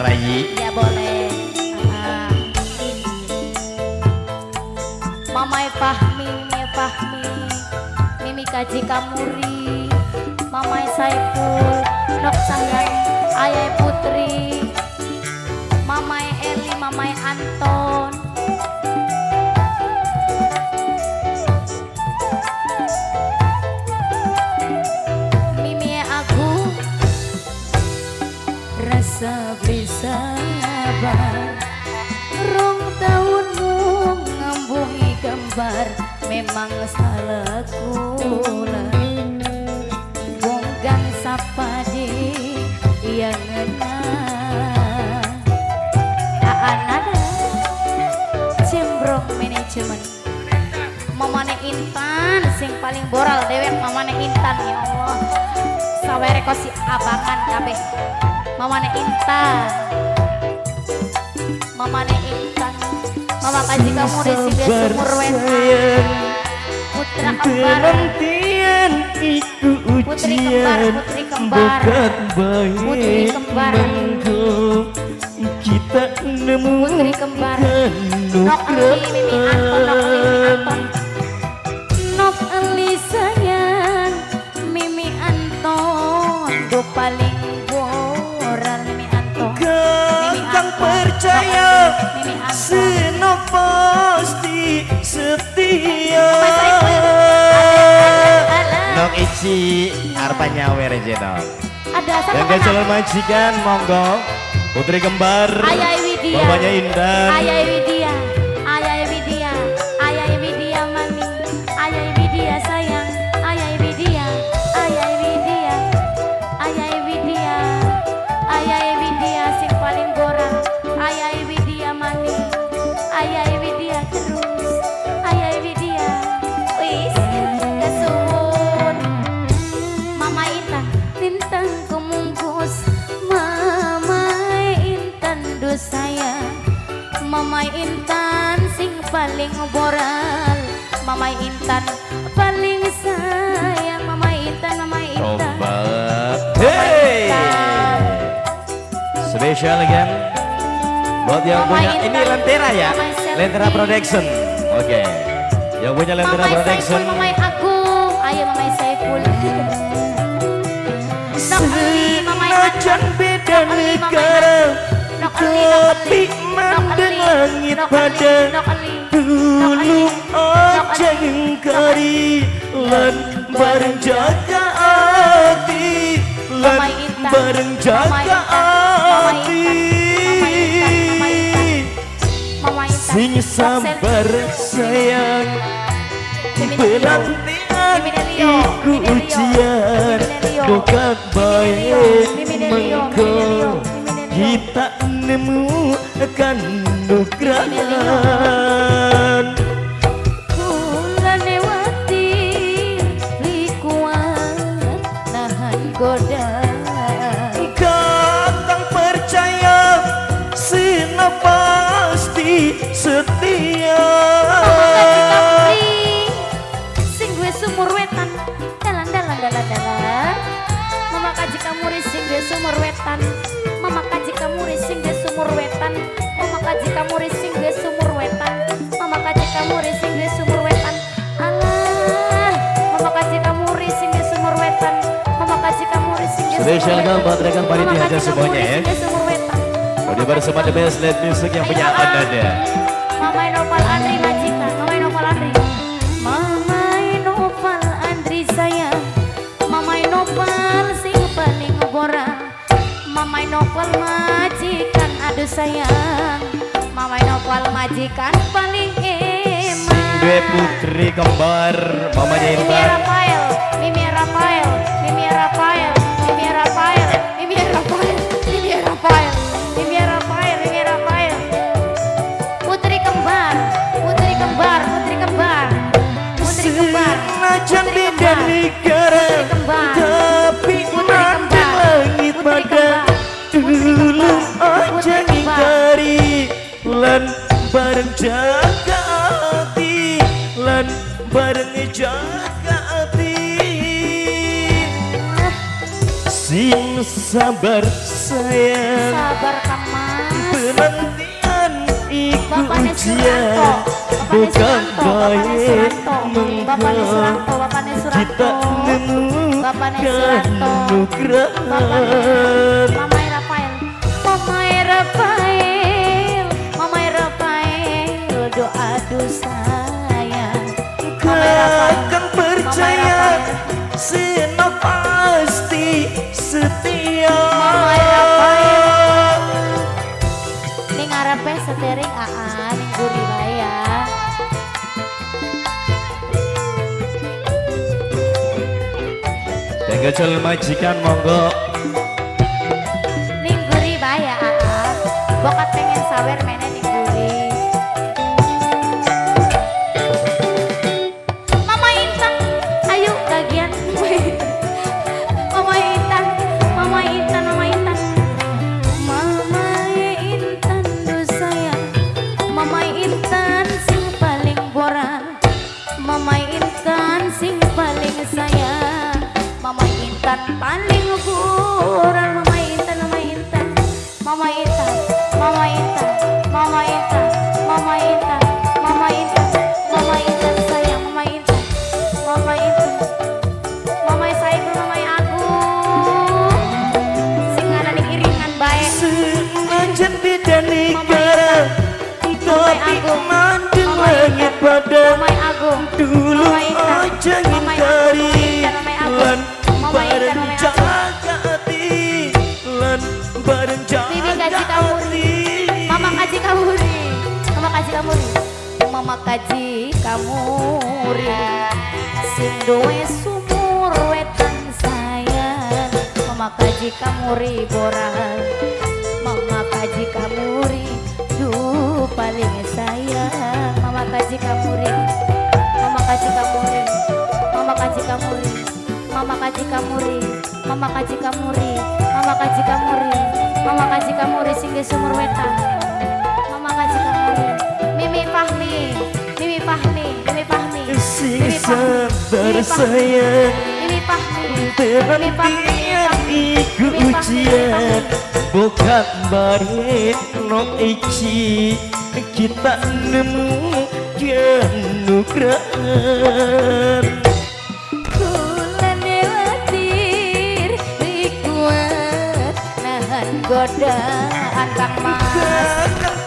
Rayi. Ya boleh. Mamai Fahmi, Mimi Fahmi, Mimi Kaji Kamuri, Mamai Saiful, Nok Sayang, Ayah Putri, Mamai Eli, Mamai Anton. Mimi Agung, rasa bersabar, rong tahunmu ngembungi gambar, memang salah kula. Wong gang sapade yang ngena Aanada Cembrong Manajemen. Mamane Intan sing paling boral dewek, mamane Intan ya Allah. Sawere kosi abangan kabeh. Mamane Intan, mamane Intan, mama kaji kamu di sini sumur wetan. Putra kembar, putri kembar, putri kembar, putri kembar, kita nemu putri kembar. Nok Eli, Mimi Anton, Nok Eli, Mimi Anton, Nok Eli sayang, Mimi Anton, do paling boral Mimi Anton. Kang percaya, Seno pasti setia. Nok Ici, arpa nyawer aja dong. Ada sama yang calon majikan, monggo. Putri kembar, Ayah Widya, bapaknya Intan. Ayah Widya, Ayah Widya, Ayah Widya mami, Ayah Widya sayang, Ayah Widya, Ayah Widya, Ayah Widya, Ayah Widya sing paling boral, Ayah Widya mami, Ayah Widya terus, Ayah Widya, wis kesuwun, Mama Intan, Intan kumungkus, sayang, Mama Intan sing paling boral, Mama Intan paling sayang, Mama Intan, Mama Intan. Hey, spesial kan buat yang Mama punya Intan, ini Lentera ya, Lentera Production. Oke, yang punya Lentera Mama Production. Saiful, Mama Agung, ayo Mama Saiful. Nok Eli, Mama Intan, beda negara. Kopi mandang langit pada dulu ojeng kari lan bareng jaga hati, lan bareng jaga hati. Sing sabar sayang, penantian iku ujian, dokat baik mengko kita nemu akan nugrahan. Kula lewati likuan nahan godaan. Kakang percaya Sina pasti setia. Sing gue sumur wetan dalan. Mama kaji kamu sing gue sumur wetan. Mama kaji kamu sing gue sumur wetan. Mama kaji kamu sing gue sumur wetan. Mama kaji kamu sing gue sumur wetan. Alah, mama kaji kamu sing gue sumur wetan. Mama kaji kamu sing gue sumur wetan. Spesial buat rekan panitia aja semuanya ya. Udah bersama The Best Live Music yang punya Anda. Mamai Noval Andri majikan, Mamai Noval Andri. Mamai Noval Andri sayang, Mamai Noval sing paling boral. Mamai Novel majikan, aduh sayang, Mamai Novel majikan paling emak. Dua putri kembar, mamanya Mimi Intan. Rafael, Mimi Rafael, Mimi Rafael, Mimi Rafael, Mimi Rafael, Mimi Rafael, Mimi Rafael, Mimi Rafael. Putri kembar, Putri kembar, Putri kembar, Putri kembar, Sengaja beda negara, tapi mandang langit pada dulu aja ingkari, lan bareng jaga hati, lan bareng jaga hati. sabar sayang, sabar Kang Mas. penantian iku Bapaknya ujian, Suranto, bukan Bapaknya baik Suranto, Bapaknya Suranto, kita Bapaknya nemukan Suranto, nugrahan. Mamai Rafael, Mamai Rafael, Mamai Rafael, doa sayang. Kakang percaya Seno pasti setia. Mamai Rafael, ning ngarepe setering ning guri bae ya. Yang kecil majikan monggo. Ning guri bae ya bokat pengen sawer mene ning guri. Mama Intan, ayo bagian. Mama Intan, Mama Intan, Mama Intan. Mama Intan do sayang, Mama Intan sing paling borak, Mama Intan sing paling sayang, Mama Intan paling kurang, Mama Intan, Mama Intan, Mama Intan, Mama Intan, Mama Intan, Mama Intan, Mama Intan, Mama Intan sayang, Mama Intan, Mama Intan, Mama sayang, Mama aku, sing ning iringan bae. Senajan beda negara, tapi mandeng langit pada Mamai Agung, dulu Mama Intan, aja Mama ngintari Intan, Mama Agung, lan Mama bareng Intan, Mama jaga hati, lan bareng Bibi jaga gaji kamu, hati. Mama kaji kamuri, Mama kaji kamuri, Mama kaji kamuri, sing duwe sumur wetan sayang, Mama kaji kamuri boral, Mama kaji kamuri, duh paling sayang, Mama kaji kamuri, Mama kaji kamuri, Mama kaji kamuri, Mama kaji kamuri, Mama kaji kamuri, Mama kaji kamuri, Mama kaji kamuri sing di sumur wetan. Mama kaji kamuri, Mimi Fahmi, Mimi Fahmi, Mimi Fahmi, Sing Mimi Fahmi, sabar sayang, Mimi Fahmi, penantian iku ujian, bukan baik no ici, kita nemu nugrahan. Bulan lewatir kuat nahan godaan Kang Mas.